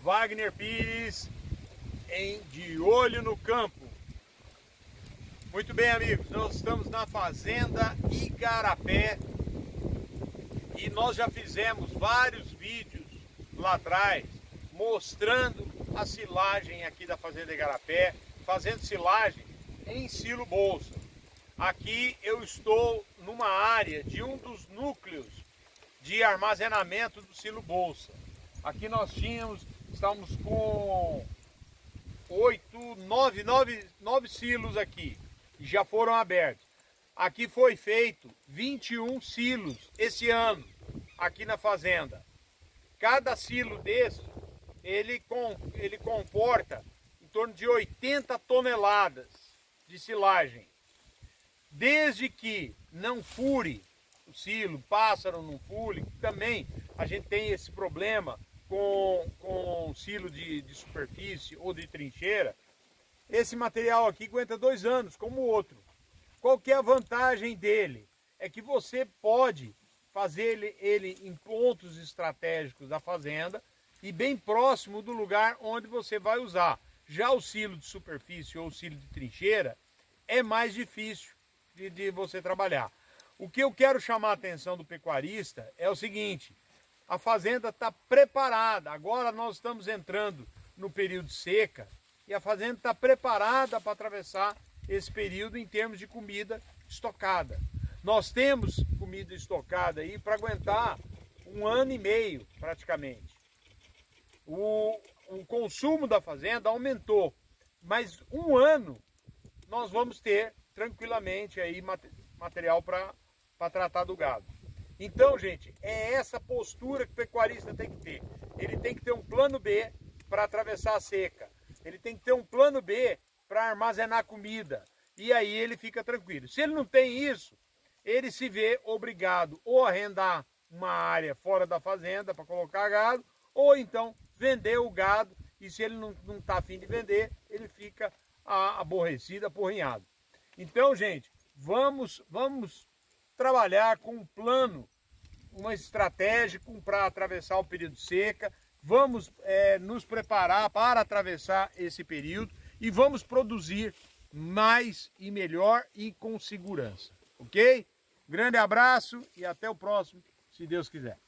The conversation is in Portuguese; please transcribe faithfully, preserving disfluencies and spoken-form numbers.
Wagner Pires em De Olho no Campo. Muito bem, amigos, nós estamos na Fazenda Igarapé e nós já fizemos vários vídeos lá atrás mostrando a silagem aqui da Fazenda Igarapé, fazendo silagem em silo bolsa. Aqui eu estou numa área de um dos núcleos de armazenamento do silo bolsa. Aqui nós tínhamos, estamos com oito, nove, nove, nove silos aqui, e já foram abertos. Aqui foi feito vinte e um silos esse ano, aqui na fazenda. Cada silo desse, ele, com, ele comporta em torno de oitenta toneladas de silagem. Desde que não fure o silo, pássaro não fure, também a gente tem esse problema com, com silo de, de superfície ou de trincheira. Esse material aqui aguenta dois anos, como o outro. Qual que é a vantagem dele? É que você pode fazer ele, ele em pontos estratégicos da fazenda e bem próximo do lugar onde você vai usar. Já o silo de superfície ou o silo de trincheira é mais difícil de, de você trabalhar. O que eu quero chamar a atenção do pecuarista é o seguinte: a fazenda está preparada. Agora nós estamos entrando no período de seca e a fazenda está preparada para atravessar esse período em termos de comida estocada. Nós temos comida estocada aí para aguentar um ano e meio praticamente. O, o consumo da fazenda aumentou, mas um ano nós vamos ter tranquilamente aí material para para tratar do gado. Então, gente, é essa postura que o pecuarista tem que ter. Ele tem que ter um plano B para atravessar a seca. Ele tem que ter um plano B para armazenar comida. E aí ele fica tranquilo. Se ele não tem isso, ele se vê obrigado ou a arrendar uma área fora da fazenda para colocar gado, ou então vender o gado. E se ele não está afim de vender, ele fica aborrecido, apurrinhado. Então, gente, vamos, vamos trabalhar com um plano, uma estratégia para atravessar o período de seca. Vamos é, nos preparar para atravessar esse período e vamos produzir mais e melhor e com segurança, ok? Grande abraço e até o próximo, se Deus quiser.